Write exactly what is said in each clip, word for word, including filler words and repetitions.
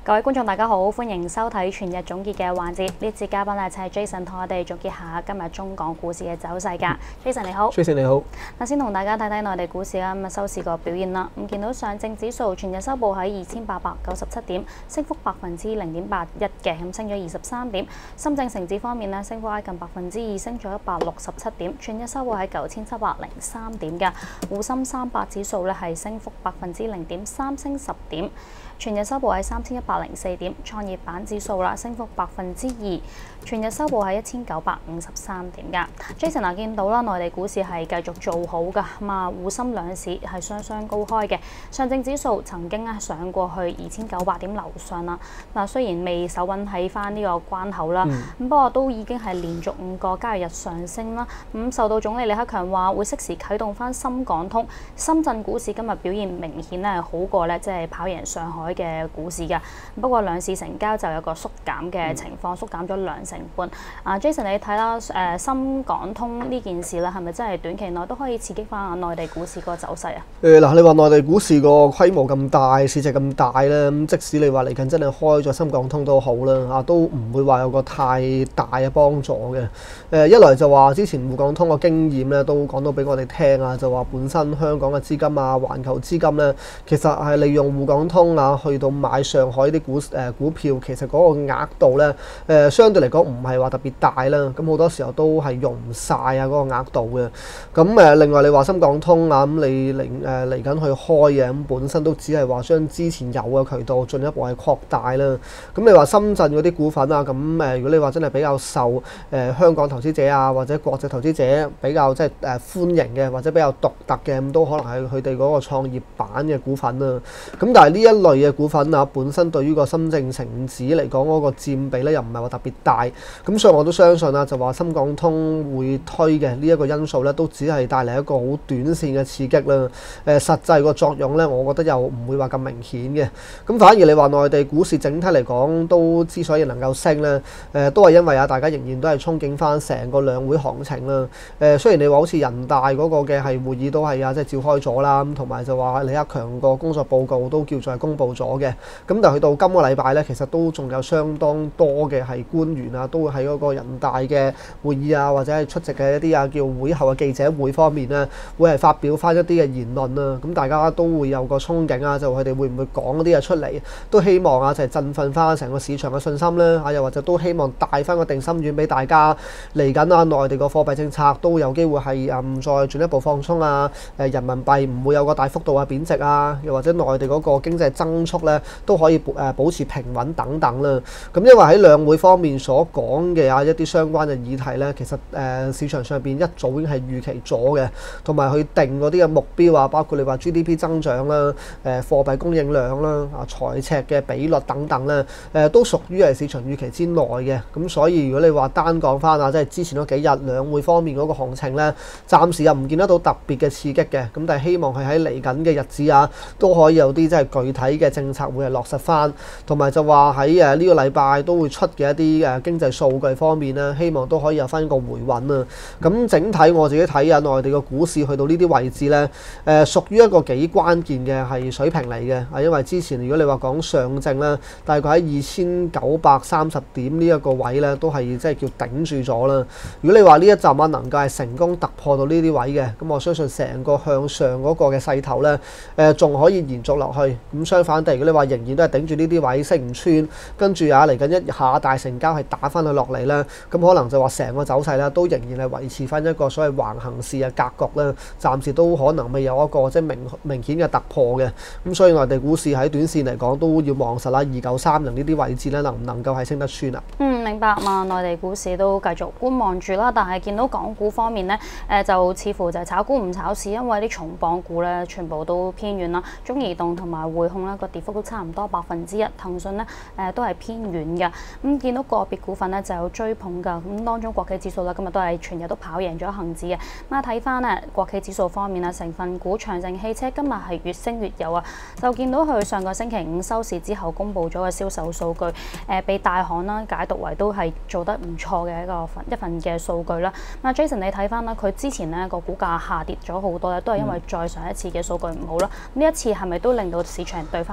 各位觀眾大家好，歡迎收睇全日總結嘅環節。呢節嘉賓咧就係 Jason 同我哋總結下今日中港股市嘅走勢㗎。Jason 你好 ，Jason 你好。 嗱，先同大家睇睇內地股市啦，咁啊收市個表現啦。咁見到上證指數全日收報喺二千八百九十七點，升幅百分之零點八一嘅，咁升咗二十三點。深證成指方面咧，升幅挨近百分之二，升咗一百六十七點，全日收報喺九千七百零三點㗎。滬深三百指數咧係升幅百分之零點三，升十點。全日收報喺三千一百零四點，創業板指數啦，升幅百分之二，全日收報喺一千九百五十三點㗎。Jason 啊，見到啦，內地股市係繼續做好㗎，咁啊，滬深兩市係雙雙高開嘅。上證指數曾經咧上過去二千九百點樓上啦，嗱雖然未守穩喺翻呢個關口啦，咁、嗯、不過都已經係連續五個交易日上升啦。咁受到總理李克強話會適時啟動翻深港通，深圳股市今日表現明顯咧好過咧，即係跑贏上海嘅股市㗎，不過兩市成交就有個縮減嘅情況，縮減咗兩成半。啊 ，Jason 你睇啦，誒、呃、深港通呢件事咧，係咪真係短期內都可以刺激翻啊內地股市個走勢啊？誒嗱、呃，你話內地股市個規模咁大，市值咁大咧，咁即使你話嚟緊真係開咗深港通都好啦，啊都唔會話有個太大嘅幫助嘅。誒、呃、一來就話之前滬港通個經驗咧，都講到俾我哋聽啊，就話本身香港嘅資金啊、環球資金咧，其實係利用滬港通啊去到買上海啲股誒、呃、股票，其實嗰個額度咧誒、呃、相對嚟講唔係話特別大啦。咁好多時候都係用唔晒啊嗰個額度嘅。咁誒、呃、另外你話深港通啊，咁你嚟誒嚟緊去開嘅，咁本身都只係話將之前有嘅渠道進一步係擴大啦。咁你話深圳嗰啲股份啊，咁誒、呃、如果你話真係比較受誒、呃、香港投資者啊或者國際投資者比較即係誒歡迎嘅，或者比較獨特嘅，咁都可能係佢哋嗰個創業板嘅股份啦。咁但係呢一類嘅股份啊，本身對於個深證成指嚟講嗰個佔比咧，又唔係話特別大。咁所以我都相信啊，就話深港通會推嘅呢一個因素咧，都只係帶嚟一個好短線嘅刺激啦。誒，實際個作用咧，我覺得又唔會話咁明顯嘅。咁反而你話內地股市整體嚟講，都之所以能夠升咧，誒都係因為啊，大家仍然都係憧憬翻成個兩會行情啦。誒，雖然你話好似人大嗰個嘅係會議都係啊，即係召開咗啦，咁同埋就話李克強個工作報告都叫做係公佈咗嘅。咁但係去到今個禮拜咧，其實都仲有相當多嘅係官員啊，都會喺嗰個人大嘅會議啊，或者係出席嘅一啲啊叫會後嘅記者會方面咧，會係發表翻一啲嘅言論啊。咁大家都會有個憧憬啊，就佢哋會唔會講嗰啲嘢出嚟，都希望啊就係振奮翻成個市場嘅信心咧。啊，又或者都希望帶翻個定心丸俾大家，嚟緊啊內地個貨幣政策都有機會係啊唔再進一步放鬆啊。誒人民幣唔會有個大幅度啊貶值啊，又或者內地嗰個經濟增速咧都可以誒保持平穩等等啦。咁因為喺兩會方面所講嘅啊一啲相關嘅議題咧，其實誒市場上邊一早已經係預期咗嘅，同埋去定嗰啲嘅目標啊，包括你話 G D P 增長啦、誒貨幣供應量啦、啊財赤嘅比率等等咧，誒都屬於係市場預期之內嘅。咁所以如果你話單講翻啊，即係之前嗰幾日兩會方面嗰個行情咧，暫時又唔見得到特別嘅刺激嘅。咁但係希望係喺嚟緊嘅日子啊，都可以有啲即係具體嘅政策會係落實翻，同埋就話喺誒呢個禮拜都會出嘅一啲誒經濟數據方面咧，希望都可以有翻一個回穩啊。咁整體我自己睇下內地嘅股市去到呢啲位置咧，誒屬於一個幾關鍵嘅係水平嚟嘅。啊，因為之前如果你話講上證咧，大概喺二千九百三十點呢一個位咧，都係即係叫頂住咗啦。如果你話呢一站啊能夠係成功突破到呢啲位嘅，咁我相信成個向上嗰個嘅勢頭咧，誒仲可以延續落去。咁相反地，如果你話仍然都係頂住呢啲位升唔穿，跟住啊嚟緊一下大成交係打翻佢落嚟咧，咁可能就話成個走勢咧都仍然係維持翻一個所謂橫行市嘅格局啦。暫時都可能未有一個即係明明顯嘅突破嘅。咁所以內地股市喺短線嚟講都要望實啦，二九三零呢啲位置咧能唔能夠係升得穿啊？ 嗯，明白嘛。內地股市都繼續觀望住啦，但係見到港股方面咧，誒、呃、就似乎就係炒股唔炒市，因為啲重磅股咧全部都偏軟啦。中移動同埋匯控咧個跌幅都差唔多百分之一，騰訊咧誒都係偏軟嘅。咁、嗯、見到個別股份咧就有追捧㗎，咁、嗯、當中國企指數咧今日都係全日都跑贏咗恒指嘅。咁啊睇翻咧國企指數方面啊，成分股長城汽車今日係越升越有啊，就見到佢上個星期五收市之後公布咗嘅銷售數據，誒、呃、被大行啦解讀為都係做得唔錯嘅一個份一份嘅數據啦。咁啊 Jason 你睇翻啦，佢之前咧個股價下跌咗好多咧，都係因為再上一次嘅數據唔好啦。呢、嗯、一次係咪都令到市場對翻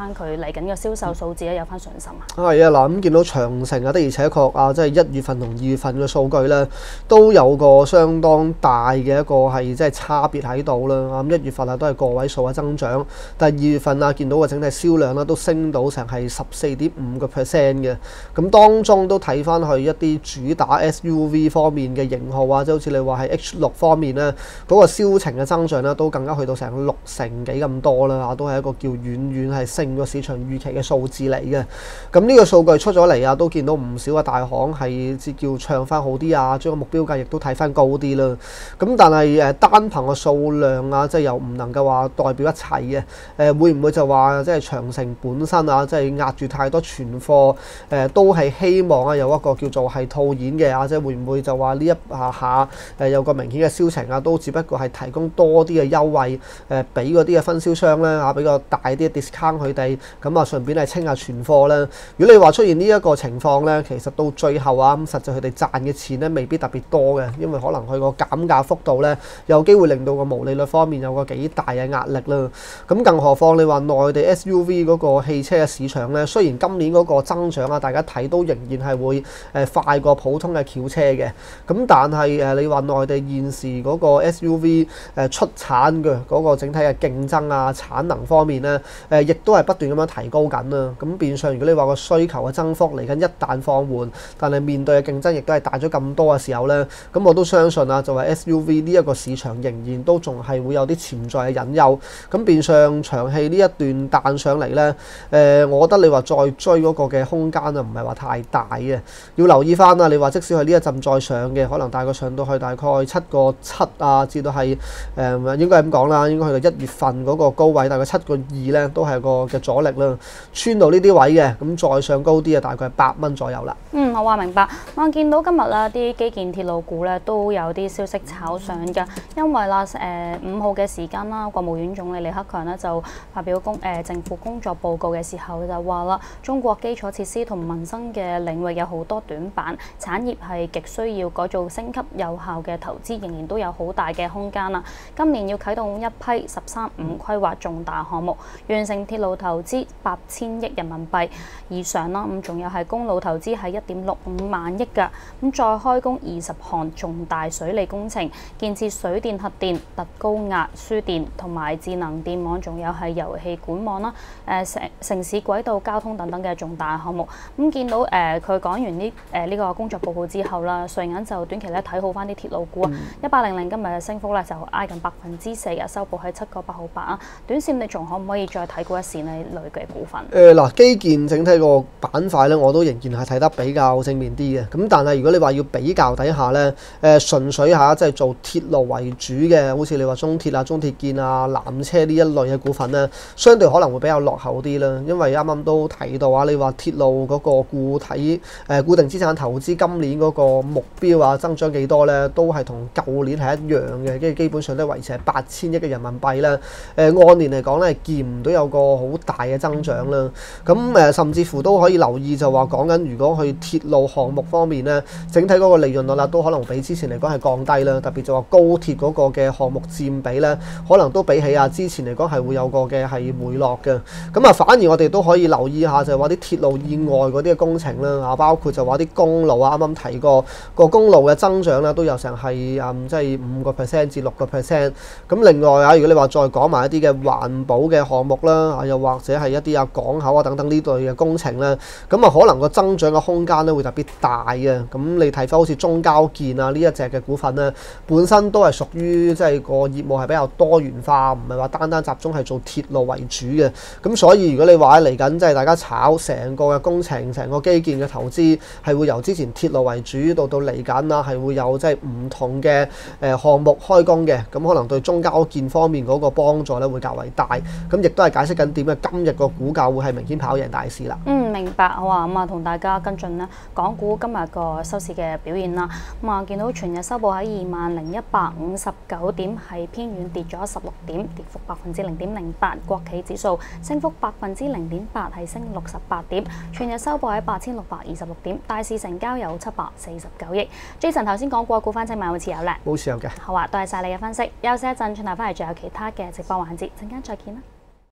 翻佢嚟緊嘅銷售數字咧有翻信心啊？ 係啊，嗱咁見到長城啊，的而且確啊，即係一月份同二月份嘅數據咧，都有個相當大嘅一個係即係差別喺度啦。咁一月份啊都係個位數嘅增長，但係二月份啊見到個整體銷量咧都升到成係十四點五個 percent 嘅。咁當中都睇翻去一啲主打 S U V 方面嘅型號啊，即係好似你話係 H 六方面咧，嗰個銷情嘅增長咧都更加去到成六成幾咁多啦，都係一個叫遠遠係勝過市場預期嘅數字嚟嘅。咁呢個數據出咗嚟啊，都見到唔少嘅大行係叫唱翻好啲啊，將個目標價亦都睇翻高啲啦。咁但係誒單憑個數量啊，即係又唔能夠話代表一切嘅。誒會唔會就話即係長城本身啊，即係壓住太多存貨，誒都係希望啊有一個叫做係套現嘅啊，即係會唔會就話呢一下下誒有個明顯嘅銷情啊，都只不過係提供多啲嘅優惠誒俾嗰啲嘅分銷商咧啊，比較大啲嘅 discount 佢哋，咁啊順便係清下存貨咧。如果你話出現呢一個情況咧，其實到最後啊，咁實際佢哋賺嘅錢咧未必特別多嘅，因為可能佢個減價幅度咧有機會令到個毛利率方面有個幾大嘅壓力啦。咁更何況你話內地 S U V 嗰個汽車嘅市場咧，雖然今年嗰個增長啊，大家睇都仍然係會誒快過普通嘅轎車嘅，咁但係誒你話內地現時嗰個 S U V 誒出產嘅嗰個整體嘅競爭啊、產能方面咧，誒亦都係不斷咁樣提高緊啦。咁變相如果你話個需求嘅增幅嚟緊一旦放緩，但係面對嘅競爭亦都係大咗咁多嘅時候咧，咁我都相信啊，就係 S U V 呢一個市場仍然都仲係會有啲潛在嘅隱憂。咁變相長氣呢一段彈上嚟咧，誒，我覺得你話再追嗰個嘅空間啊，唔係話太大嘅。要留意翻啊，你話即使係呢一陣再上嘅，可能大概上到去大概七個七啊，至到係誒、呃、應該係咁講啦，應該去到一月份嗰個高位，大概七個二咧，都係個嘅阻力啦。穿到呢啲位嘅，咁再上高啲啊，大概係八蚊左右啦。 嗯，我話明白。我見到今日啦，啲基建鐵路股咧都有啲消息炒上㗎，因為啦誒五號嘅時間啦，國務院總理李克強咧就發表公誒、呃、政府工作報告嘅時候就話啦，中國基礎設施同民生嘅領域有好多短板，產業係極需要改造升級，有效嘅投資仍然都有好大嘅空間啦。今年要啟動一批十三五規劃重大項目，完成鐵路投資八千億人民幣以上啦。咁仲有係公路投資係一點六五萬億㗎。咁再開工二十項重大水利工程，建設水電、核電、特高壓輸電同埋智能電網，仲有係油氣管網啦。誒城城市軌道交通等等嘅重大項目。咁見到誒佢講完呢誒呢個工作報告之後啦，瑞銀就短期咧睇好翻啲鐵路股啊，一八零零今日嘅升幅咧就挨近百分之四嘅，收報喺七個八毫八啊。短線你仲可唔可以再睇高一線你類嘅股份？ 誒嗱、呃，基建整體個板塊咧，我都仍然係睇得比較正面啲嘅。咁但係如果你話要比較底下咧，誒、呃、純粹下即係做鐵路為主嘅，好似你話中鐵啊、中鐵建啊、南車呢一類嘅股份咧，相對可能會比較落後啲啦。因為啱啱都提到啊，你話鐵路嗰個固體誒、呃、固定資產投資今年嗰個目標啊，增長幾多咧，都係同舊年係一樣嘅，跟住基本上都維持係八千億嘅人民幣啦。誒、呃、按年嚟講咧，見唔到有個好大嘅增長啦。咁誒、呃、甚至乎都可以留意就話講緊，如果去鐵路項目方面咧，整體嗰個利潤率啦，都可能比之前嚟講係降低啦。特別就話高鐵嗰個嘅項目佔比咧，可能都比起啊之前嚟講係會有個嘅係回落嘅。咁啊，反而我哋都可以留意下就係話啲鐵路以外嗰啲嘅工程啦，啊包括就話啲公路啊，啱啱提過個公路嘅增長咧，都有成係誒即係五個 percent 至六個 percent。咁另外啊，如果你話再講埋一啲嘅環保嘅項目啦，啊又或者係一啲啊港口啊等等呢類嘅工程咧，咁啊可能個增長嘅空間咧會特別大嘅。咁你睇翻好似中交建啊呢一隻嘅股份咧，本身都係屬於即係個業務係比較多元化，唔係話單單集中係做鐵路為主嘅。咁所以如果你話嚟緊即係大家炒成個嘅工程、成個基建嘅投資係會由之前鐵路為主到到嚟緊啦，係會有即係唔同嘅誒項目開工嘅，咁可能對中交建方面嗰個幫助咧會較為大。咁亦都係解釋緊點解今日個股價會係明顯跑贏大市啦。 嗯，明白。好啊，咁啊同大家跟進咧港股今日個收市嘅表現啦。咁啊見到全日收報喺二萬零一百五十九點，係偏軟跌咗十六點，跌幅百分之零點零八。國企指數升幅百分之零點八，係升六十八點。全日收報喺八千六百二十六點，大市成交有七百四十九億。Jason 頭先講過股份請問有冇持有咧？ 冇持有嘅。 好啊，多謝晒你嘅分析。休息一陣，轉頭翻嚟仲有其他嘅直播環節，陣間再見啦。